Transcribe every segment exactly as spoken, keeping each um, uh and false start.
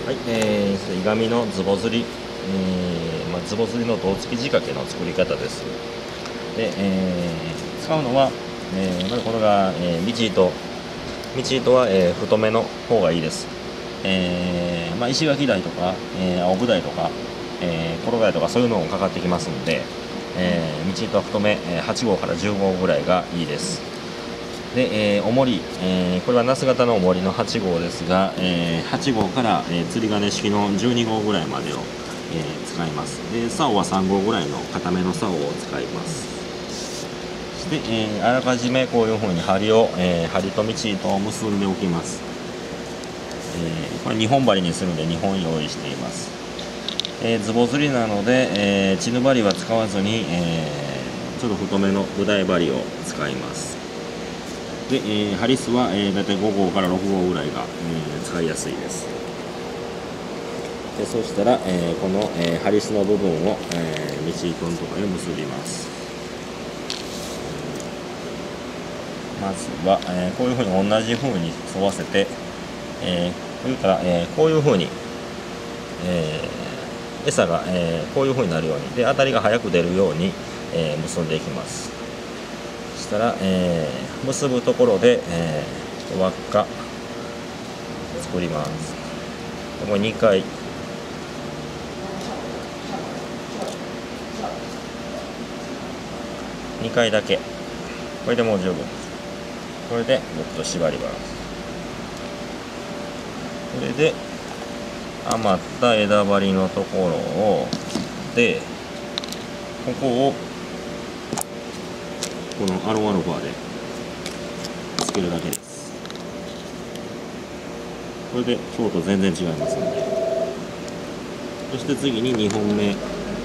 はい、えー、いがみのズボ釣り、えーまあ、ズボ釣りの胴付き仕掛けの作り方です。で、えー、使うのは、えー、まずこれが、えー、道糸。道糸は、えー、太めの方がいいです。えーまあ、石垣台とか、えー、青部台とか、えー、コロガイとかそういうのもかかってきますので、えー、道糸は太め、えー、はち号からじゅう号ぐらいがいいです。で、えー、重り、えー、これはナス型の重りのはち号ですが、えー、はち号から、えー、釣り鐘式のじゅうに号ぐらいまでを、えー、使います。で、竿はさん号ぐらいの固めの竿を使います。そして、えー、あらかじめこういうふうに針を、えー、針と道糸を結んでおきます。えー、これにほん針にするのでにほん用意しています。えー、ズボ釣りなので、えー、チヌ針は使わずに、えー、ちょっと太めのブダイ針を使います。で、えー、ハリスは、えー、だいたいご号からろく号ぐらいが、えー、使いやすいです。でそしたら、えー、この、えー、ハリスの部分を、えー、道糸のところへ結びます。まずは、えー、こういうふうに同じふうに沿わせて、えー、それから、えー、こういうふうに、えー、餌が、えー、こういうふうになるようにで当たりが早く出るように、えー、結んでいきます。そしたら、えー、結ぶところで、えー、輪っか作ります。これにかいにかいだけ、これでもう十分です。これでぐっと縛ります。これで余った枝張りのところを切って、ここをこのアロンアルファでつけるだけです。これで今日と全然違いますので。そして次ににほんめ。に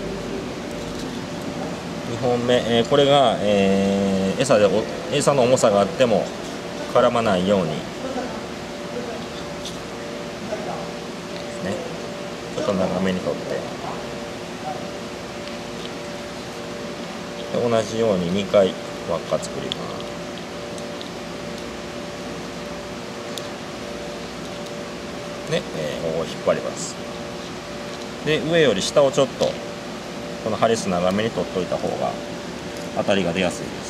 ほんめ、えー、これが、えー、餌でお餌の重さがあっても絡まないようにですね。ちょっと長めに取ってで同じようににかい輪っか作ります。で、えー、ここを引っ張ります。で上より下をちょっとこのハリス長めに取っといた方が当たりが出やすいです。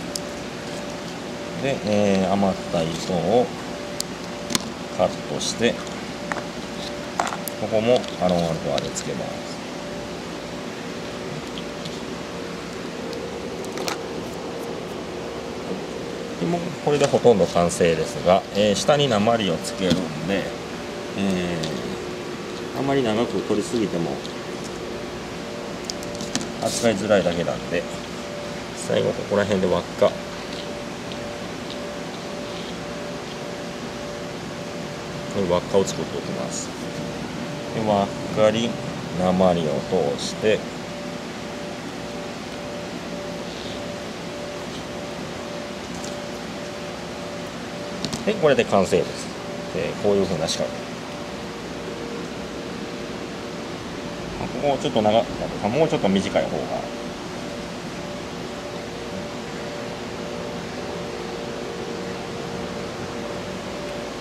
で、えー、余った糸をカットしてここもアロンアルファでつけます。でもこれでほとんど完成ですが、えー、下に鉛をつけるんで、えー、あまり長く取りすぎても扱いづらいだけなんで、最後ここら辺で輪っか輪っかを作っておきます。で輪っかに鉛を通してでこれで完成です。でこういうふうな仕掛け。ここちょっと長かったもうちょっと短い方が